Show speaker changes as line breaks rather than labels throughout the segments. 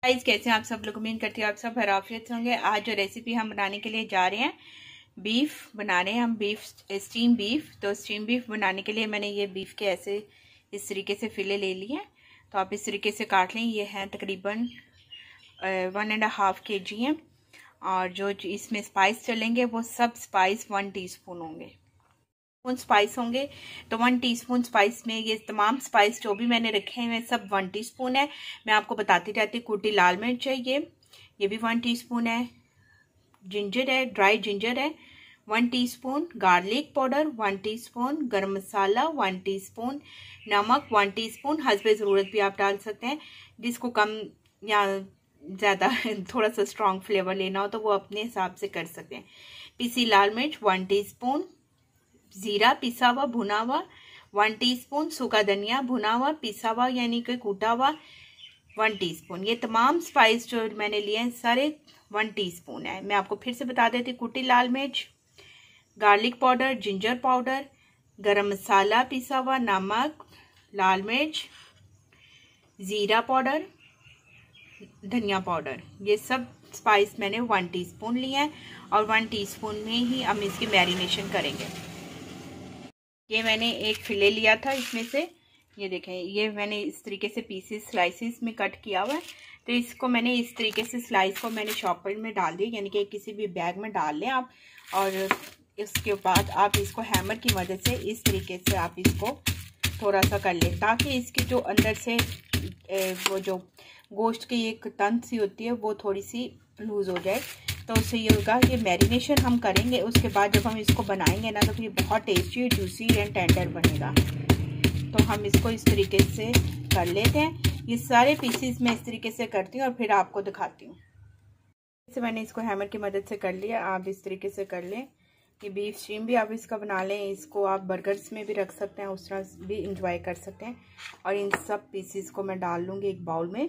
Guys, कैसे हैं आप सब लोग। उम्मीद करती हूँ आप सब खैरियत से होंगे। आज जो रेसिपी हम बनाने के लिए जा रहे हैं, बीफ बना रहे हैं हम। Steam beef. तो स्टीम बीफ बनाने के लिए मैंने ये बीफ के ऐसे इस तरीके से फिले ले लिए हैं। तो आप इस तरीके से काट लें। ये हैं तकरीबन 1.5 kg हैं। और जो इसमें स्पाइस चलेंगे वो सब स्पाइस 1 टीस्पून होंगे। स्पाइस होंगे तो 1 टीस्पून स्पाइस में ये तमाम स्पाइस जो भी मैंने रखे हैं सब 1 टीस्पून है। मैं आपको बताती जाती हूँ। कुटी लाल मिर्च है, ये भी 1 टीस्पून है। जिंजर है, ड्राई जिंजर है 1 टीस्पून। Garlic powder 1 teaspoon. गरम मसाला 1 टीस्पून। नमक 1 टीस्पून। हस्बे ज़रूरत भी आप डाल सकते हैं। जिसको कम या ज़्यादा थोड़ा सा स्ट्रॉन्ग फ्लेवर लेना हो तो वो अपने हिसाब से कर सकते हैं। पीसी लाल मिर्च 1 टीस्पून। जीरा पिसा हुआ भुना हुआ 1 टीस्पून। सूखा धनिया भुना हुआ पिसा हुआ यानी कि कूटा हुआ 1 टीस्पून। ये तमाम स्पाइस जो मैंने लिए हैं सारे 1 टीस्पून है। मैं आपको फिर से बता देती हूँ। कुटी लाल मिर्च, गार्लिक पाउडर, जिंजर पाउडर, गरम मसाला पिसा हुआ, नमक, लाल मिर्च, जीरा पाउडर, धनिया पाउडर, ये सब स्पाइस मैंने 1 टीस्पून लिए हैं। और 1 टीस्पून में ही हम इसकी मैरिनेशन करेंगे। ये मैंने एक फिले लिया था इसमें से, ये देखें, ये मैंने इस तरीके से पीसेस स्लाइसिस में कट किया हुआ है। तो इसको मैंने इस तरीके से स्लाइस को मैंने चॉपर में डाल दिया, यानी कि किसी भी बैग में डाल लें आप। और इसके बाद आप इसको हैमर की मदद से इस तरीके से आप इसको थोड़ा सा कर लें, ताकि इसकी जो अंदर से वो जो गोश्त की एक तंत सी होती है वो थोड़ी सी लूज़ हो जाए। तो उससे ये होगा कि मैरिनेशन हम करेंगे, उसके बाद जब हम इसको बनाएंगे ना तो फिर बहुत टेस्टी, जूसी एंड टेंडर बनेगा। तो हम इसको इस तरीके से कर लेते हैं। ये सारे पीसेस मैं इस तरीके से करती हूँ और फिर आपको दिखाती हूँ। जैसे मैंने इसको हैमर की मदद से कर लिया, आप इस तरीके से कर लें। ये बीफ स्टीम भी आप इसका बना लें। इसको आप बर्गर्स में भी रख सकते हैं, उस तरह भी इंजॉय कर सकते हैं। और इन सब पीसेस को मैं डाल लूँगी एक बाउल में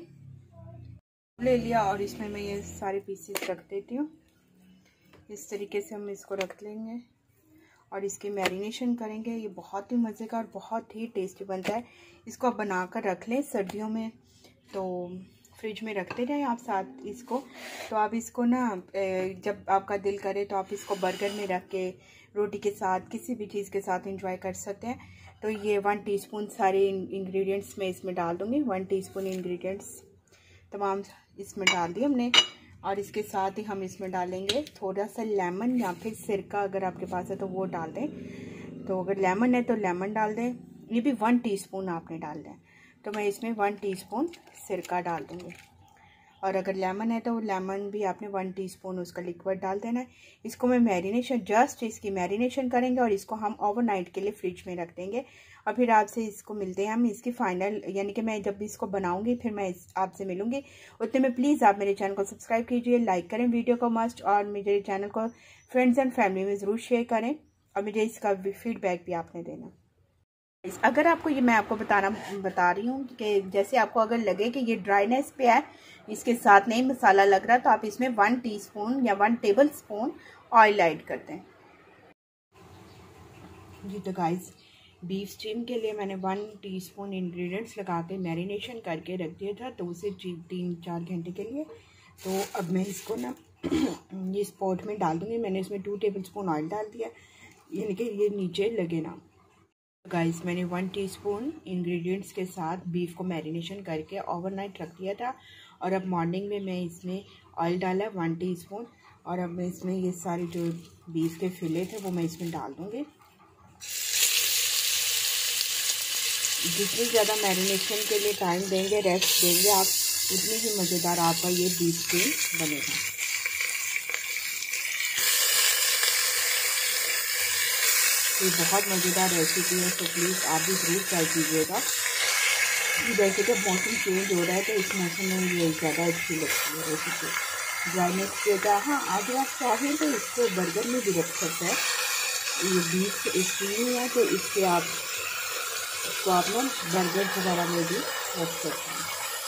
ले लिया और इसमें मैं ये सारे पीसेस रख देती हूँ। इस तरीके से हम इसको रख लेंगे और इसकी मैरिनेशन करेंगे। ये बहुत ही मज़े का और बहुत ही टेस्टी बनता है। इसको आप बना कर रख लें सर्दियों में, तो फ्रिज में रखते रहें आप साथ इसको। तो आप इसको ना जब आपका दिल करे तो आप इसको बर्गर में रख के रोटी के साथ किसी भी चीज़ के साथ एंजॉय कर सकते हैं। तो ये 1 टीस्पून सारे इंग्रेडिएंट्स मैं इसमें डाल दूँगी। 1 टीस्पून इंग्रेडिएंट्स तमाम इसमें डाल दिए हमने। और इसके साथ ही हम इसमें डालेंगे थोड़ा सा लेमन या फिर सिरका, अगर आपके पास है तो वो डाल दें। तो अगर लेमन है तो लेमन डाल दें। ये भी 1 टीस्पून आपने डाल दें। तो मैं इसमें 1 टीस्पून सिरका डाल दूँगी। और अगर लेमन है तो लेमन भी आपने 1 टीस्पून उसका लिक्विड डाल देना है। इसको मैं मैरिनेशन जस्ट इसकी मैरिनेशन करेंगे और इसको हम ओवरनाइट के लिए फ्रिज में रख देंगे। और फिर आपसे इसको मिलते हैं हम इसकी फाइनल, यानी कि मैं जब भी इसको बनाऊंगी फिर मैं आपसे मिलूंगी। उतने में प्लीज़ आप मेरे चैनल को सब्सक्राइब कीजिए, लाइक करें वीडियो को मस्ट, और मेरे चैनल को फ्रेंड्स एंड फैमिली में ज़रूर शेयर करें। और मुझे इसका फीडबैक भी आपने देना। अगर आपको ये मैं आपको बता रही हूँ कि जैसे आपको अगर लगे कि ये ड्राइनेस पे है, इसके साथ नहीं मसाला लग रहा, तो आप इसमें 1 टीस्पून या 1 टेबल स्पून ऑयल ऐड करते हैं। जी तो गाइस, बीफ स्टीम के लिए मैंने 1 टीस्पून इंग्रेडिएंट्स लगा के मैरिनेशन करके रख दिया था, तो उसे 3-4 घंटे के लिए। तो अब मैं इसको ना ये पॉट में डाल दूँगी। मैंने इसमें 2 टेबल स्पून ऑयल डाल दिया, यानी कि ये नीचे लगे ना। गाइस, मैंने 1 टीस्पून इंग्रेडिएंट्स के साथ बीफ को मैरिनेशन करके ओवरनाइट रख दिया था। और अब मॉर्निंग में मैं इसमें ऑयल डाला 1 टीस्पून। और अब मैं इसमें ये सारे जो बीफ के फिले थे वो मैं इसमें डाल दूँगी। जितनी ज़्यादा मैरिनेशन के लिए टाइम देंगे, रेस्ट देंगे आप, उतनी ही मज़ेदार आपका ये बीफ स्टीम बनेगा। ये बहुत मज़ेदार रेसिपी है, तो प्लीज़ आप भी ज़रूर ट्राई कीजिएगा। वैसे तो मौसम चेंज हो रहा है तो इस मौसम में ये ज़्यादा अच्छी लगती है रेसिपी। ड्राइनेस के होता है। हाँ, अगर आप चाहें तो इसको बर्गर में भी रख सकते हैं। ये बीफ स्टीम है तो इसके आप इसको आप ना बर्गर वगैरह में भी रख सकते हैं।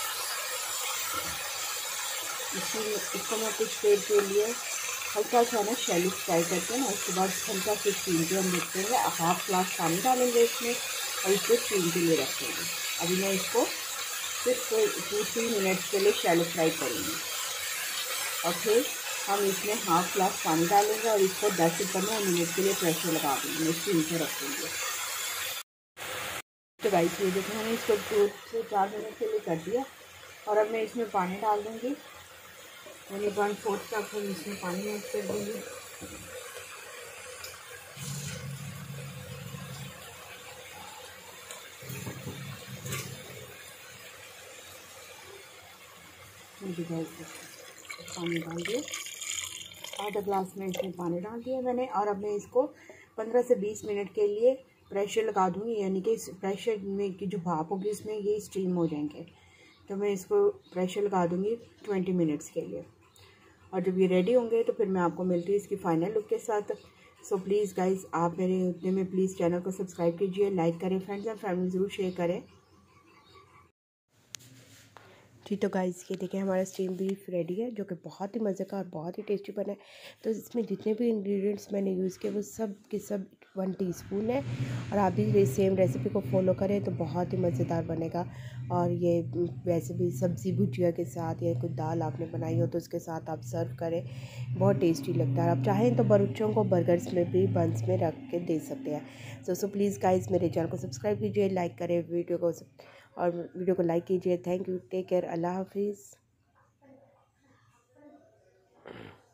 इसको मैं कुछ देर के लिए हल्का सा ना शैलो फ्राई करके ना, उसके बाद हल्का से स्टीम के हम रखेंगे। 1/2 ग्लास पानी डालेंगे इसमें और इसको स्टीम के लिए रखेंगे। अभी मैं इसको सिर्फ 2-3 मिनट के लिए शैलो फ्राई करेंगे। और फिर हम इसमें हाफ ग्लास पानी डालेंगे और इसको 10 से 15 मिनट के लिए प्रेशर लगा देंगे, स्टीम पे रखेंगे। तो गाइस ये देखो मैंने इसको 2 से 4 मिनट के लिए कर दिया और अब मैं इसमें पानी डाल दूँगी। मैंने 1/4 कप हम इसमें पानी ऐड कर दूँगी। पानी डाल दिया, आधा ग्लास में इसमें पानी डाल दिया मैंने। और अब मैं इसको 15 से 20 मिनट के लिए प्रेशर लगा दूँगी, यानी कि इस प्रेशर में की जो भाप होगी इसमें ये स्टीम हो जाएंगे। तो मैं इसको प्रेशर लगा दूँगी 20 मिनट्स के लिए। और जब ये रेडी होंगे तो फिर मैं आपको मिलती हूँ इसकी फ़ाइनल लुक के साथ। सो प्लीज़ गाइज़ आप मेरे उतने में प्लीज़ चैनल को सब्सक्राइब कीजिए, लाइक करें, फ्रेंड्स एंड फैमिली ज़रूर शेयर करें। जी तो गाइस ये देखिए हमारा स्टीम बीफ रेडी है, जो कि बहुत ही मज़े का और बहुत ही टेस्टी बना है। तो इसमें जितने भी इंग्रेडिएंट्स मैंने यूज़ किए वो सब के सब 1 टीस्पून है। और आप भी सेम रेसिपी को फॉलो करें तो बहुत ही मज़ेदार बनेगा। और ये वैसे भी सब्ज़ी भुजिया के साथ या कुछ दाल आपने बनाई हो तो उसके साथ आप सर्व करें, बहुत टेस्टी लगता है। आप चाहें तो बच्चों को बर्गर्स में भी बंस में रख के दे सकते हैं। सो प्लीज़ गाइस मेरे चैनल को सब्सक्राइब कीजिए, लाइक करें और वीडियो को लाइक कीजिए। थैंक यू, टेक केयर, अल्लाह हाफिज़।